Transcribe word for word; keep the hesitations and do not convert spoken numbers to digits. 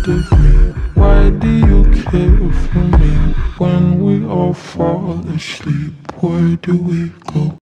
of me? Why do you care for me? When we all fall asleep, where do we go?